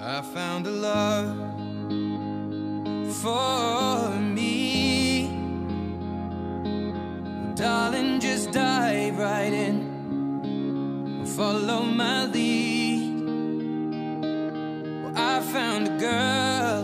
I found a love for me. Darling, just dive right in, follow my lead. Well, I found a girl,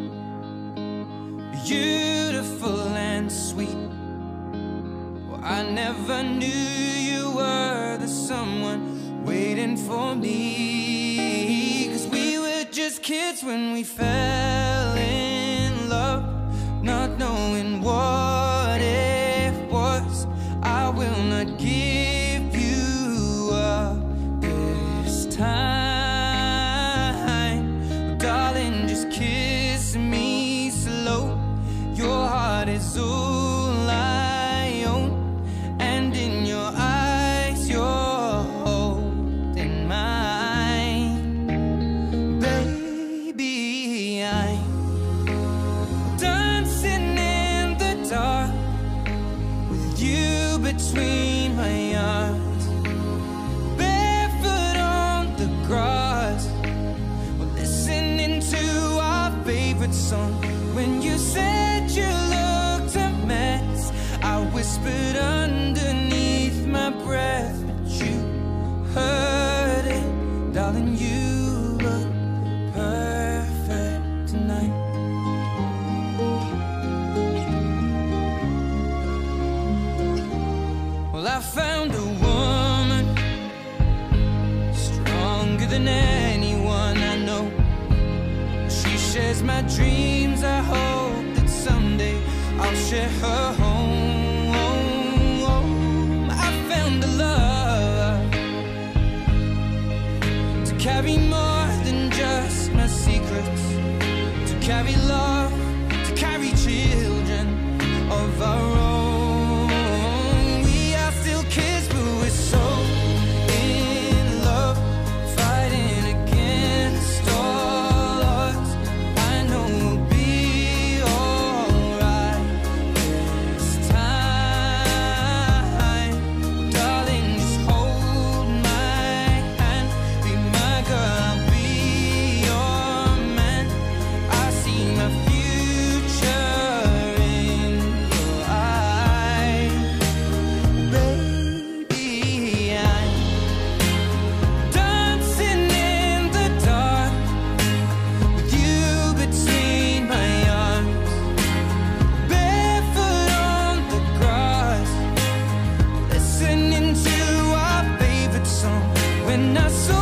beautiful and sweet. Well, I never knew you were the someone waiting for me. 'Cause we were just kids when we fell in love, not knowing what it was. I will not give you up this time. Darling, just kiss me slow. Your heart is all I own, and in your eyes you're holding mine. Baby, I'm dancing in the dark with you between my arms, barefoot on the grass. We're listening to our favorite song. When you said you looked a mess, I whispered underneath my breath, but you heard it. Darling, you look perfect tonight. Well, I found a woman stronger than anyone I know. She shares my dreams. I hope that someday I'll share her home. I found a love to carry more than just my secrets, to carry love, to carry children of our own. We are still kids, but we're so in love, fighting against all odds. I know we'll be alright this time. Darling, just hold my hand, be my girl, I'll be your man. I see my future in your eyes. Baby, I'm dancing in the dark with you between my arms, barefoot on the grass, listening to our favorite song. When I saw